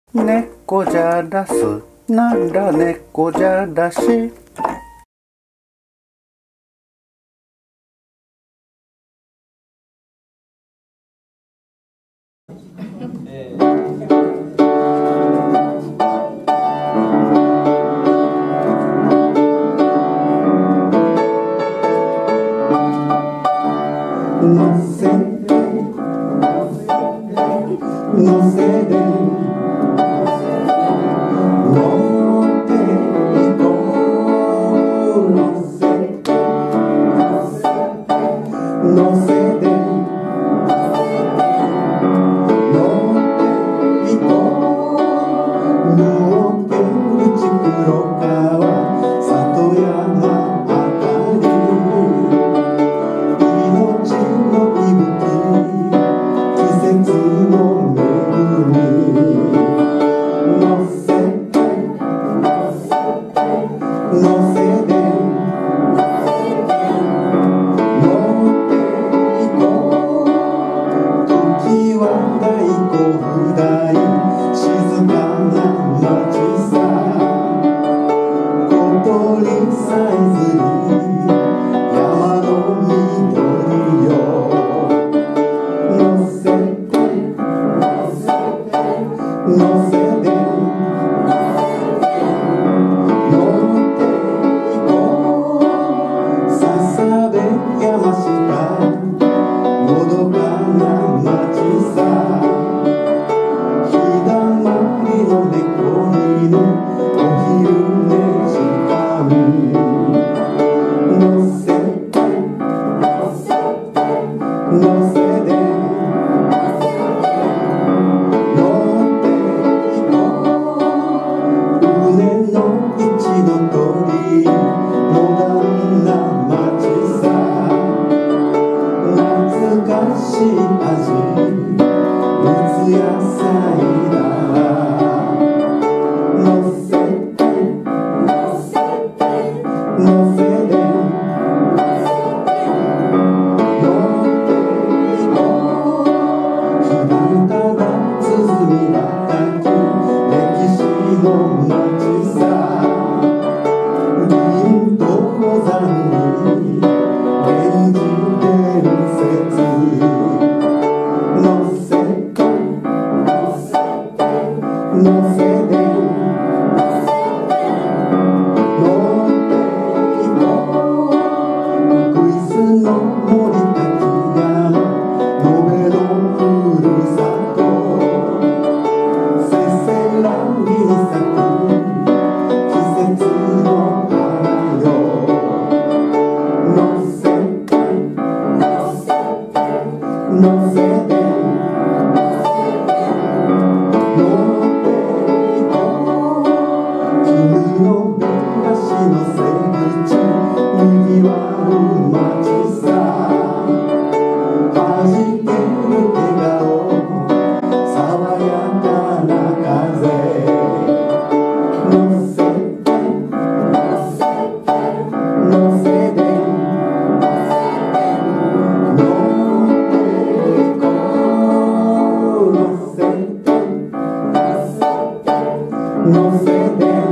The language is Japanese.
猫じゃらすなら猫じゃらし。のせてのせて乗っていこう。のせて乗せて乗っていこう。無限口黒川里山あたり命の息吹季節の恵み乗せて乗せて乗っていこう。時は大甲府大静かな街さ。小鳥さえずり山の緑よ。乗せて乗せて乗っていこう。笹部山下のどかな街さ。日だまりの猫犬お昼寝時間。乗せて乗せて乗っていこう。船の一の鳥モダンな街さ。懐かしい味打つ野菜だ。乗せて乗せて乗っていこう。ひらただ鼓叩き歴史の街さ。銀道山に源氏伝説。乗せて乗せて乗っていこう。クイズの森滝山延べのふるさと。せせらぎに咲く季節の花よ。乗せて乗せて乗っていこう。君の出だしの瀬口にぎわう街さ。はじける笑顔爽やかな風。乗せて乗せて乗っていこう。乗せて乗せて